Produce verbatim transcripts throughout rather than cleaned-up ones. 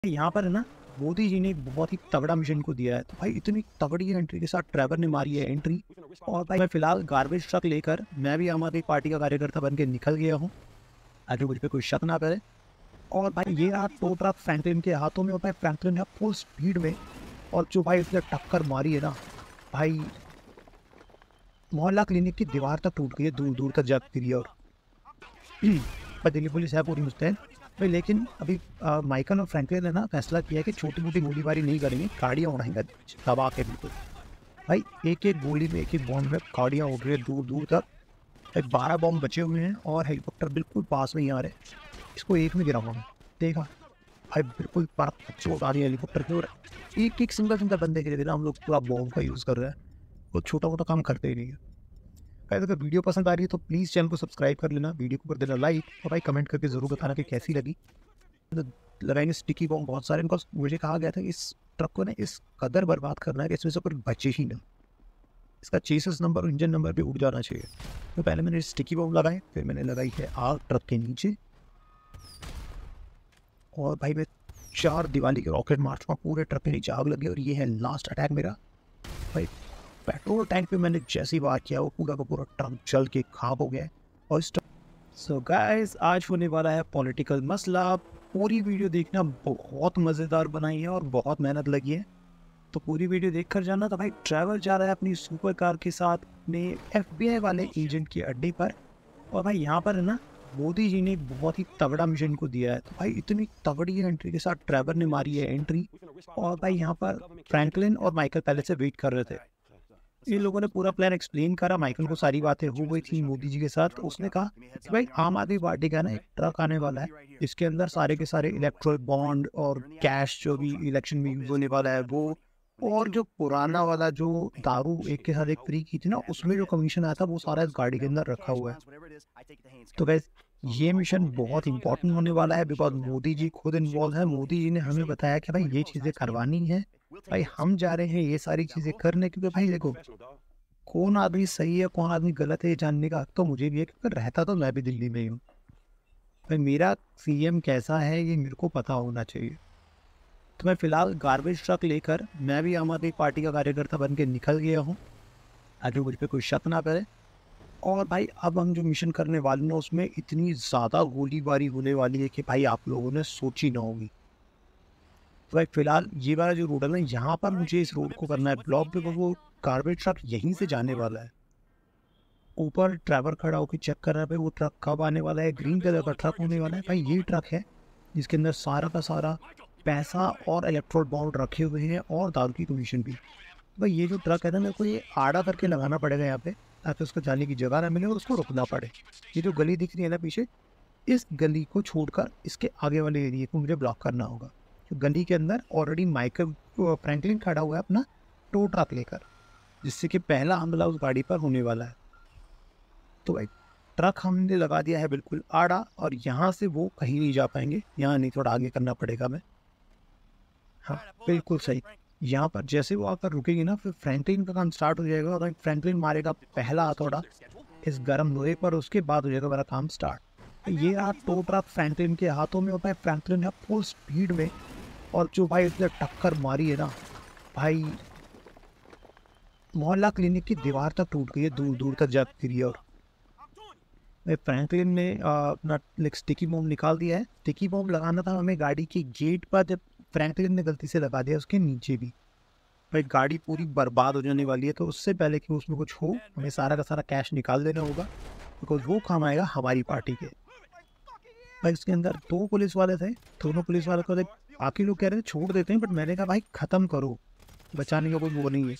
यहाँ पर है ना, मोदी जी ने एक बहुत ही तगड़ा मिशन को दिया है। तो भाई इतनी तगड़ी एंट्री के साथ ट्रेवर ने मारी है एंट्री। और भाई मैं फिलहाल गार्बेज ट्रक लेकर मैं भी आम आदमी पार्टी का कार्यकर्ता बन के निकल गया हूँ, आगे मुझ पे कोई शक ना करे। और भाई ये रहा टो ट्रक फ्रैंकलिन के हाथों में, और भाई फ्रैंकलिन है फुल स्पीड में। और जो भाई उसने टक्कर मारी है ना भाई, मोहल्ला क्लिनिक की दीवार तक टूट गई है, दूर दूर तक जाकर गिरी है। और पर दिल्ली पुलिस है पूरी मुस्तैद भाई। लेकिन अभी आ, माइकल और फ्रैंकलिन ने ना फैसला किया है कि छोटी मोटी गोलीबारी नहीं करेंगे, गाड़ियाँ उड़ाएंगे दबा के बिल्कुल। भाई एक एक गोली में एक एक बॉम्ब में गाड़ियाँ उड़ रही है दूर दूर तक। भाई बारह बॉम्ब बचे हुए हैं और हेलीकॉप्टर बिल्कुल पास में ही आ रहे हैं। इसको एक में गिराऊंगा मैं, देखा भाई बिल्कुल चोट आ रही है हेलीकॉप्टर की। और एक एक सिंगल सिंगल बंदे के लिए ना हम लोग पूरा बॉम्ब का यूज़ कर रहे हैं, वो छोटा मोटा काम करते ही नहीं है। भाई अगर वीडियो पसंद आ रही है तो प्लीज़ चैनल को सब्सक्राइब कर लेना, वीडियो को कर देना लाइक, और भाई कमेंट करके ज़रूर बताना कि कैसी लगी। तो लगाएंगे स्टिकी बॉम्ब बहुत सारे, बिकॉज मुझे कहा गया था कि इस ट्रक को ना इस कदर बर्बाद करना है कि इसमें से कोई बचे ही नहीं, इसका चेसिस नंबर और इंजन नंबर भी उड़ जाना चाहिए। तो पहले मैंने स्टिकी बॉम्ब लगाए, फिर मैंने लगाई है आग ट्रक के नीचे। और भाई मैं चार दिवाली के रॉकेट मार्च में पूरे ट्रक के नीचे आग लगी, और ये है लास्ट अटैक मेरा। भाई पेट्रोल टैंक पे मैंने जैसी बार किया वो पूरा का पूरा ट्रक जल के खाक हो गया है। और इस सो गाइस आज होने वाला है पॉलिटिकल मसला। पूरी वीडियो देखना, बहुत मज़ेदार बनाई है और बहुत मेहनत लगी है, तो पूरी वीडियो देख कर जाना। तो भाई ट्रैवल जा रहा है अपनी सुपर कार के साथ अपने एफबीआई वाले एजेंट के अड्डे पर। और भाई यहाँ पर है ना, मोदी जी ने एक बहुत ही तगड़ा मिशन को दिया है। तो भाई इतनी तगड़ी एंट्री के साथ ट्रैवर ने मारी है एंट्री। और भाई यहाँ पर फ्रैंकलिन और माइकल पहले से वेट कर रहे थे। इन लोगों ने पूरा प्लान एक्सप्लेन करा, माइकल को सारी बातें हो गई थी मोदी जी के साथ। उसने कहा कि भाई आम आदमी पार्टी का ना एक ट्रक आने वाला है, इसके अंदर सारे के सारे इलेक्ट्रल बॉन्ड और कैश जो भी इलेक्शन में यूज होने वाला है वो, और जो पुराना वाला जो दारू एक के साथ एक फ्री की थी ना, उसमें जो कमीशन आया था वो सारा इस गाड़ी के अंदर रखा हुआ है। तो वैसे ये मिशन बहुत इंपॉर्टेंट होने वाला है, बिकॉज मोदी जी खुद इन्वॉल्व है। मोदी जी ने हमें बताया कि भाई ये चीज़ें करवानी है, भाई हम जा रहे हैं ये सारी चीज़ें करने। क्योंकि भाई देखो, कौन आदमी सही है कौन आदमी गलत है ये जानने का हक तो मुझे भी है, क्योंकि रहता तो मैं भी दिल्ली में ही हूँ। भाई मेरा सीएम कैसा है ये मेरे को पता होना चाहिए। तो मैं फिलहाल गार्बेज ट्रक लेकर मैं भी आम आदमी पार्टी का कार्यकर्ता बन के निकल गया हूँ, आगे मुझ पर कोई शक ना करे। और भाई अब हम जो मिशन करने वाले हैं उसमें इतनी ज़्यादा गोलीबारी होने वाली है कि भाई आप लोगों ने सोची ना होगी। तो भाई फिलहाल ये वाला जो रोड है ना, यहाँ पर मुझे इस रोड को करना है ब्लॉक पे, वो गार्बेज ट्रक यहीं से जाने वाला है। ऊपर ड्राइवर खड़ा होकर चेक कर रहा है भाई वो ट्रक कब आने वाला है। ग्रीन कलर का ट्रक होने वाला है। भाई ये ट्रक है जिसके अंदर सारा का सारा पैसा और इलेक्ट्रोल बॉन्ड रखे हुए हैं और दारू की कमीशन भी। भाई ये जो ट्रक है ना, मेरे को ये आड़ा करके लगाना पड़ेगा यहाँ पे, ताकि उसको जाने की जगह ना मिले और उसको रुकना पड़े। ये जो गली दिख रही है ना पीछे, इस गली को छोड़कर इसके आगे वाले एरिए को मुझे ब्लॉक करना होगा। तो गली के अंदर ऑलरेडी माइकल फ्रैंकलिन खड़ा हुआ है अपना टो ट्रक लेकर, जिससे कि पहला हमला उस गाड़ी पर होने वाला है। तो भाई ट्रक हमने लगा दिया है बिल्कुल आड़ा, और यहाँ से वो कहीं नहीं जा पाएंगे। यहाँ नहीं, थोड़ा आगे करना पड़ेगा मैं। हाँ बिल्कुल सही। यहाँ पर जैसे वो आकर रुकेगी ना, फिर फ्रैंकलिन का काम स्टार्ट हो जाएगा, और फ्रैंकलिन मारेगा पहला हथौड़ा इस गर्म लोहे पर, उसके बाद हो जाएगा मेरा काम स्टार्ट। ये रहा टो ट्रक फ्रैंकलिन के हाथों में, और भाई फ्रैंकलिन है फुल स्पीड में। और जो भाई उसने टक्कर मारी है ना भाई, मोहल्ला क्लिनिक की दीवार तक टूट गई है, दूर दूर तक जा गिरी है। और फ्रैंकलिन ने अपना स्टिकी बॉम्ब निकाल दिया है। स्टिकी बॉम्ब लगाना था हमें गाड़ी की गेट पर, जब फ्रैंकलिन ने गलती से लगा दिया उसके नीचे भी। भाई गाड़ी पूरी बर्बाद हो जाने वाली है, तो उससे पहले कि उसमें कुछ हो हमें सारा का सारा कैश निकाल देना होगा, बिकॉज वो काम आएगा हमारी पार्टी के। भाई उसके अंदर दो पुलिस वाले थे, दोनों पुलिस वाले को बाकी लोग कह रहे थे छोड़ देते हैं, बट मैंने कहा भाई ख़त्म करो, बचाने का कोई वो नहीं है।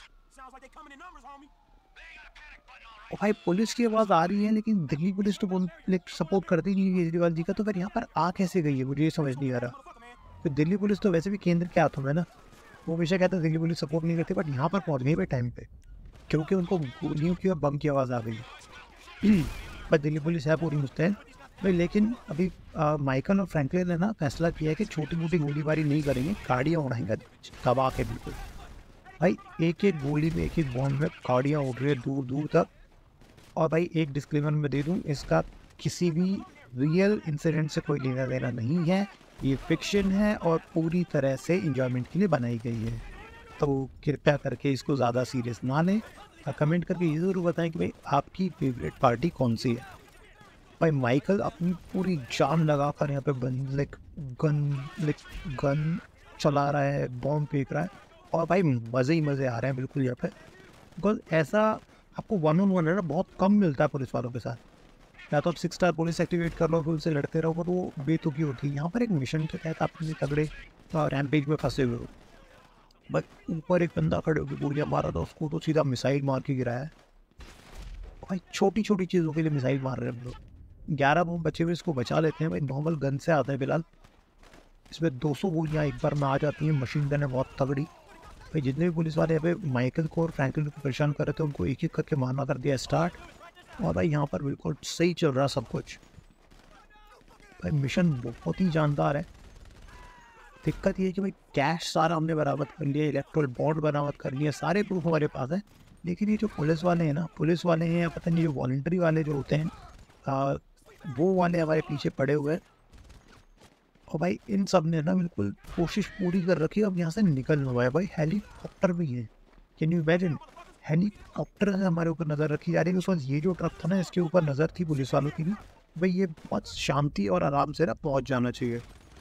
और भाई पुलिस की आवाज़ आ रही है, लेकिन दिल्ली पुलिस तो सपोर्ट करती नहीं है केजरीवाल जी का। तो फिर यहाँ पर आ कैसे गई है मुझे ये समझ नहीं आ रहा। फिर दिल्ली पुलिस तो वैसे भी केंद्र के हाथों में ना, वो हमेशा कहता है दिल्ली पुलिस सपोर्ट नहीं करती, बट यहाँ पर पहुँच गई भाई टाइम पे, क्योंकि उनको गोलियों की और बम की आवाज़ आ गई। पर दिल्ली पुलिस है पूरी मुस्तैद भाई। लेकिन अभी आ, माइकल और फ्रैंकलिन ने ना फैसला किया है कि छोटी मोटी गोलीबारी नहीं करेंगे, गाड़ियाँ उड़ाएंगे दबा के बिल्कुल। भाई एक एक गोली में एक एक बॉम्ब में गाड़ियाँ उड़ रही है दूर दूर तक। और भाई एक डिस्क्लेमर मैं दे दूँ, इसका किसी भी रियल इंसिडेंट से कोई लेना देना नहीं है। ये फिक्शन है और पूरी तरह से इंजॉयमेंट के लिए बनाई गई है, तो कृपया करके इसको ज़्यादा सीरियस ना लें। कमेंट करके ये ज़रूर बताएं कि भाई आपकी फेवरेट पार्टी कौन सी है। भाई माइकल अपनी पूरी जान लगा कर यहाँ पे बन लाइक गन लाइक गन चला रहा है, बॉम्ब फेंक रहा है, और भाई मज़े ही मज़े आ रहे हैं बिल्कुल यहाँ पे। बिकॉज ऐसा आपको वन ऑन वन है ना बहुत कम मिलता है पुलिस वालों के साथ। या तो आप सिक्स स्टार पुलिस एक्टिवेट कर लो, फिर उनसे लड़ते रहो, पर वो बेतुकी होती है। यहाँ पर एक मिशन के तहत आप किसी तगड़े रैम्पेज में फंसे हुए हो, बट ऊपर एक बंदा खड़े होकर गोलियाँ मारा था, उसको तो सीधा मिसाइल मार के गिराया है। भाई छोटी छोटी चीज़ों के लिए मिसाइल मार रहे हैं हम लोग। ग्यारह बम बचे हुए, इसको बचा लेते हैं। भाई नॉर्मल गन से आता है फिलहाल, इसमें दो सौ गोलियाँ एक बार में आ जाती हैं। मशीन गन है बहुत तगड़ी। भाई जितने भी पुलिस वाले यहाँ पे माइकल को और फ्रैंकलिन को परेशान कर रहे थे, उनको एक एक करके मारना कर दिया स्टार्ट। और भाई यहाँ पर बिल्कुल सही चल रहा सब कुछ। भाई मिशन बहुत ही जानदार है। दिक्कत ये है कि भाई कैश सारा हमने बरामद कर लिया, इलेक्ट्रल बॉन्ड बरामद कर लिया, सारे प्रूफ हमारे पास है। लेकिन ये जो पुलिस वाले हैं ना, पुलिस वाले हैं या पता नहीं जो वॉलंटरी वाले जो होते हैं, आ, वो वाले हमारे पीछे पड़े हुए हैं। और भाई इन सब ने ना बिल्कुल कोशिश पूरी कर रखी है अब यहाँ से निकलना हुआ है। भाई हेलीकॉप्टर भी है, कैन यू इमेजिन, हेलीकॉप्टर से हमारे ऊपर नज़र रखी जा रही है। उस वक्त ये जो ट्रक था ना, इसके ऊपर नज़र थी पुलिस वालों की भी। भाई ये बहुत शांति और आराम से ना पहुँच जाना चाहिए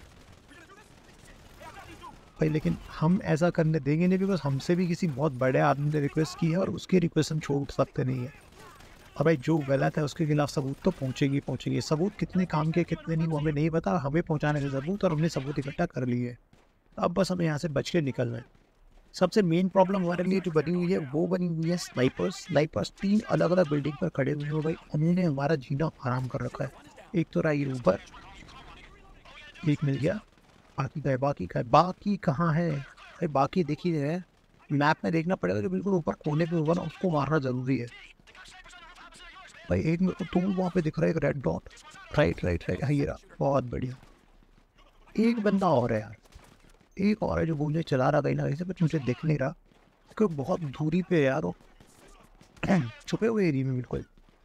भाई, लेकिन हम ऐसा करने देंगे नहीं, बिकॉज हमसे भी किसी बहुत बड़े आदमी ने रिक्वेस्ट की है और उसकी रिक्वेस्ट हम छोड़ सकते नहीं है। और भाई जो गलत है उसके खिलाफ सबूत तो पहुँचेगी पहुँचेगी। सबूत कितने काम के कितने नहीं वो हमें नहीं पता, हमें पहुँचाने के सबूत, और हमने सबूत इकट्ठा कर लिए। अब बस हमें यहाँ से बच के निकलना है। सबसे मेन प्रॉब्लम हमारे लिए जो बनी हुई है वो बनी हुई है स्नाइपर्स। स्नाइपर्स तीन अलग अलग बिल्डिंग पर खड़े हुए हैं भाई, उन्होंने हमारा जीना हराम कर रखा है। एक तो रहा ये ऊपर, एक मिल गया, बाकी का है, बाकी का है, बाकी कहाँ है भाई? बाकी दिख ही रहा है, मैप में देखना पड़ेगा। जो बिल्कुल ऊपर कोने पे होगा ना, उसको मारना जरूरी है भाई। एक तो वहाँ पे दिख रहा है एक red dot, right right right, ये रहा, बहुत बढ़िया। एक बंदा और है यार, एक और है जो गोलियाँ चला रहा कहीं ना कहीं से, बट मुझे दिख नहीं रहा क्योंकि बहुत दूरी पे है यार वो, छुपे हुए एरिया में बिल्कुल।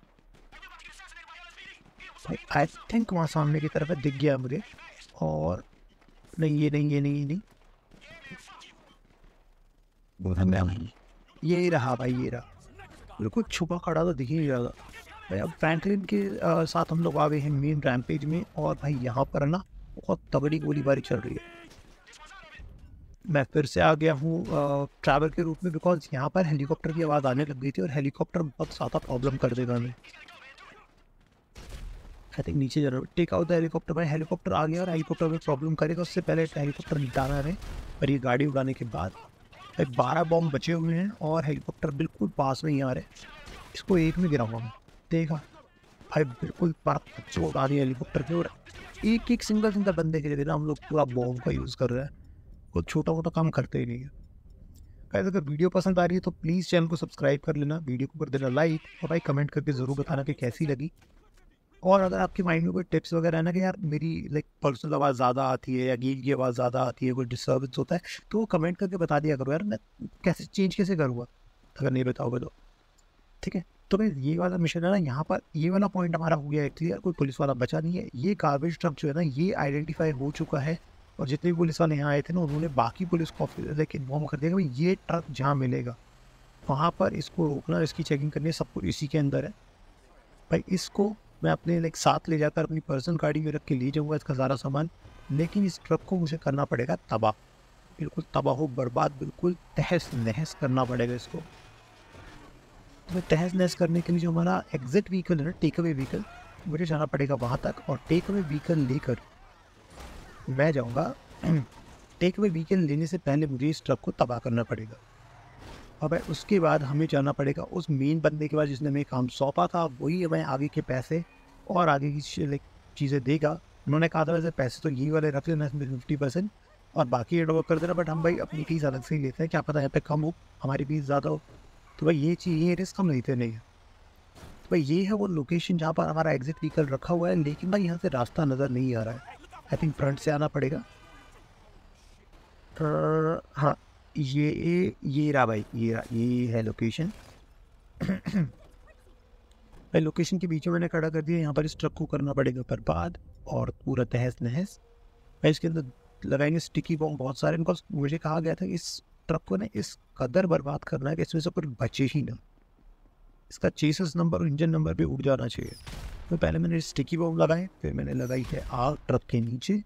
भाई आई थिंक वहाँ सामने की तरफ है, दिख गया मुझे। और नहीं ये नहीं ये नहीं ये नहीं ये रहा भाई, ये रहा, बिल्कुल छुपा खड़ा तो दिख ही नहीं रहा था भाई। अब फ्रैंकलिन के आ, साथ हम लोग आ गए हैं मेन रैम्पेज में, और भाई यहाँ पर ना बहुत तगड़ी गोलीबारी चल रही है। मैं फिर से आ गया हूँ ट्रैवल के रूप में, बिकॉज यहाँ पर हेलीकॉप्टर की आवाज़ आने लग गई थी, और हेलीकॉप्टर बहुत ज़्यादा प्रॉब्लम कर देगा हमें। आई थिंक नीचे जरूर टेक आउट द हेलीकॉप्टर। भाई हेलीकॉप्टर आ गया और हेलीकॉप्टर में प्रॉब्लम करेगा, उससे पहले हेलीकॉप्टर निकालना है। और ये गाड़ी उड़ाने के बाद भाई बारह बॉम्ब बचे हुए हैं और हेलीकॉप्टर बिल्कुल पास में ही आ रहे हैं। इसको एक में गिराऊंगा मैं, देखा भाई बिल्कुल पास उड़ा दिया हेलीकॉप्टर के। और एक एक सिंगल सिंगल बंदे के लिए ना हम लोग पूरा बॉम्ब का यूज़ कर रहे हैं, कुछ छोटा मोटा काम करते ही नहीं है। गाइस अगर वीडियो पसंद आ रही है तो प्लीज़ चैनल को सब्सक्राइब कर लेना, वीडियो को कर देना लाइक, और भाई कमेंट करके ज़रूर बताना कि कैसी लगी। और अगर आपके माइंड में कोई टिप्स वगैरह है ना कि यार मेरी लाइक पर्सनल आवाज़ ज़्यादा आती है या गीत की आवाज़ ज़्यादा आती है, कोई डिस्टर्बेंस होता है, तो वो कमेंट करके बता दिया करो यार, मैं कैसे चेंज कैसे करूँगा अगर नहीं बताओगे तो। ठीक है, तो भाई ये वाला मिशन है ना, यहाँ पर ये वाला पॉइंट हमारा हो गया है क्लियर, कोई पुलिस वाला बचा नहीं है। ये गार्बेज ट्रक जो है ना, ये आइडेंटिफाई हो चुका है, और जितने भी पुलिस वाले यहाँ आए थे ना, उन्होंने बाकी पुलिस को लाइक इन्फॉर्म कर दिया कि भाई ये ट्रक जहाँ मिलेगा वहाँ पर इसको रोकना, इसकी चेकिंग करनी है, सब कुछ इसी के अंदर है। भाई इसको मैं अपने लाइक साथ ले जाकर अपनी पर्सनल गाड़ी में रख के ले जाऊँगा इसका सारा सामान, लेकिन इस ट्रक को मुझे करना पड़ेगा तबाह, बिल्कुल तबाह हो बर्बाद, बिल्कुल तहस नहस करना पड़ेगा इसको। तो तहस नहस करने के लिए जो हमारा एग्जिट व्हीकल है ना, टेक अवे व्हीकल, मुझे जाना पड़ेगा वहाँ तक, और टेक अवे व्हीकल लेकर मैं जाऊँगा। टेक अवे व्हीकल लेने से पहले मुझे इस ट्रक को तबाह करना पड़ेगा, और भाई उसके बाद हमें जाना पड़ेगा उस मेन बंदे के बाद जिसने हमें काम सौंपा था, वही हमें आगे के पैसे और आगे की लाइक चीज़ें देगा। उन्होंने कहा था वैसे पैसे तो ये वाले रख लेना इसमें फिफ्टी परसेंट और बाकी एडवर्क कर देना, बट हम भाई अपनी फीस अलग से ही लेते हैं, क्या पता यहाँ पे कम हो हमारी फीस ज़्यादा हो, तो भाई ये चीज़ ये रिस्क हम लेते नहीं है। तो भाई ये है वो लोकेशन जहाँ पर हमारा एग्जिट व्हीकल रखा हुआ है, लेकिन भाई यहाँ से रास्ता नज़र नहीं आ रहा है। आई थिंक फ्रंट से आना पड़ेगा। हाँ ये ये रहा भाई, ये रहा, ये है लोकेशन। भाई लोकेशन के बीच में मैंने खड़ा कर दिया, यहाँ पर इस ट्रक को करना पड़ेगा बर्बाद और पूरा तहस नहस। भाई इसके अंदर लगाएंगे स्टिकी बॉम्ब बहुत सारे, बिकॉज मुझे कहा गया था कि इस ट्रक को ना इस कदर बर्बाद करना है कि इसमें से कुछ बचे ही ना, इसका चेसिस नंबर और इंजन नंबर भी उड़ जाना चाहिए। तो पहले मैंने स्टिकी बॉम्ब लगाए, फिर मैंने लगाई है आग ट्रक के नीचे,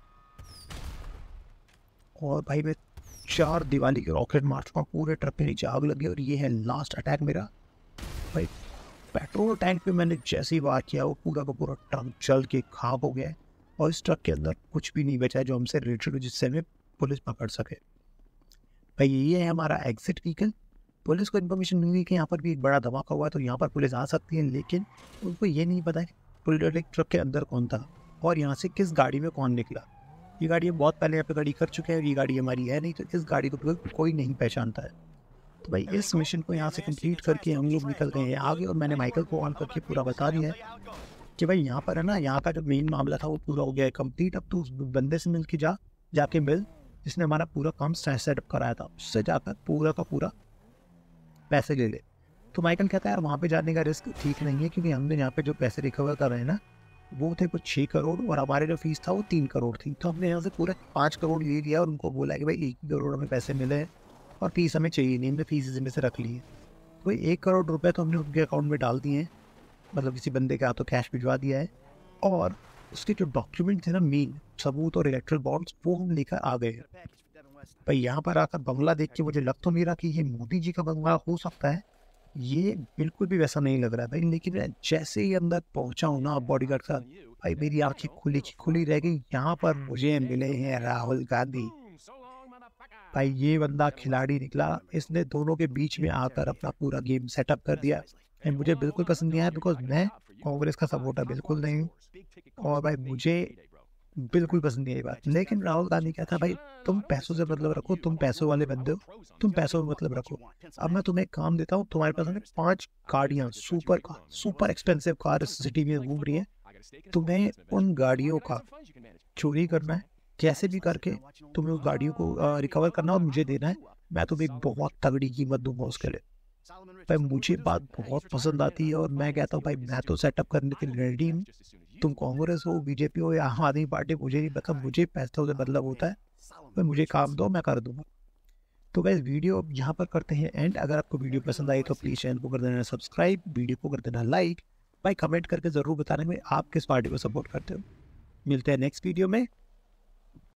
और भाई मैं चार दिवाली के रॉकेट मार चुका हूँ, पूरे ट्रक के नीचे आग लगी। और ये है लास्ट अटैक मेरा। भाई पेट्रोल टैंक पे मैंने जैसे ही वार किया वो पूरा का पूरा ट्रक जल के खाक हो गया है, और इस ट्रक के अंदर कुछ भी नहीं बचा है जो हमसे रिलेटेड हो जिससे हमें पुलिस पकड़ सके। भाई ये है हमारा एग्जिट व्हीकल। पुलिस को इन्फॉर्मेशन मिली कि यहाँ पर भी एक बड़ा धमाका हुआ है, तो यहाँ पर पुलिस आ सकती है, लेकिन उनको ये नहीं पता है पुलिस ट्रक के अंदर कौन था और यहाँ से किस गाड़ी में कौन निकला। ये गाड़ी हम बहुत पहले यहाँ पे गाड़ी कर चुके हैं और ये गाड़ी हमारी है नहीं, तो इस गाड़ी को कोई नहीं पहचानता है। तो भाई इस मिशन को यहाँ से कंप्लीट करके हम लोग निकल गए हैं आगे, और मैंने माइकल को ऑन करके पूरा बता दिया है कि भाई यहाँ पर है ना, यहाँ का जो मेन मामला था वो पूरा हो गया है कंप्लीट। अब तो उस बंदे से मिल के जा जाके मिल जिसने हमारा पूरा काम सेटअप कराया था, उससे जाकर पूरा का पूरा पैसे ले ले। तो माइकल कहता है यार वहाँ पे जाने का रिस्क ठीक नहीं है, क्योंकि हमने यहाँ पे जो पैसे रिकवर कर रहे हैं ना वो थे कुछ छः करोड़ और हमारे जो फीस था वो तीन करोड़ थी। तो हमने यहाँ से पूरा पाँच करोड़ ले लिया और उनको बोला कि भाई एक ही करोड़ हमें पैसे मिले हैं और फीस हमें चाहिए नहीं, हमने फीस इसमें से रख ली है। तो एक करोड़ रुपए तो हमने उनके अकाउंट में डाल दिए हैं, मतलब किसी बंदे के हाथों कैश भिजवा दिया है, और उसके जो डॉक्यूमेंट थे ना मेन सबूत और इलेक्ट्रल बॉन्ड्स वो हम लेकर आ गए हैं। भाई यहाँ पर आकर बंगला देख के मुझे लग तो मेरा कि ये मोदी जी का बंगला हो सकता है, ये बिल्कुल भी वैसा नहीं लग रहा है भाई। लेकिन जैसे ही अंदर पहुंचा हूँ ना बॉडीगार्ड का, भाई मेरी आंखें खुली की खुली रह गई। यहाँ पर मुझे मिले हैं राहुल गांधी। भाई ये बंदा खिलाड़ी निकला, इसने दोनों के बीच में आकर अपना पूरा गेम सेटअप कर दिया। मुझे बिल्कुल पसंद नहीं आया, बिकॉज मैं कांग्रेस का सपोर्टर बिल्कुल नहीं हूँ, और भाई मुझे बिल्कुल पसंद नहीं आई बात। लेकिन राहुल गांधी क्या था, भाई तुम पैसों से मतलब रखो, तुम पैसों वाले बंदे हो, तुम पैसों में मतलब रखो। अब मैं तुम्हें एक काम देता हूँ, तुम्हारे पास में पांच गाड़ियाँ super car super expensive car इस सिटी में घूम रही है, तुम्हें उन गाड़ियों का चोरी करना है, कैसे भी करके तुम्हें उस गाड़ियों को रिकवर करना और मुझे देना है। मैं तुम्हें एक बहुत तगड़ी कीमत दूंगा उसके लिए। भाई मुझे बात बहुत पसंद आती है, और मैं कहता हूँ भाई मैं तो सेटअप करने के लिए रेडी हूँ। तुम कांग्रेस हो, बीजेपी हो या आम आदमी पार्टी, मुझे नहीं पता, मुझे पैसों से मतलब होता है। भाई मुझे काम दो, मैं कर दूंगा। तो भाई वीडियो यहाँ पर करते हैं एंड। अगर आपको वीडियो पसंद आई तो प्लीज़ चैनल को कर देना सब्सक्राइब, वीडियो को कर देना लाइक। भाई कमेंट करके ज़रूर बताने में आप किस पार्टी को सपोर्ट करते हो। मिलते हैं नेक्स्ट वीडियो में।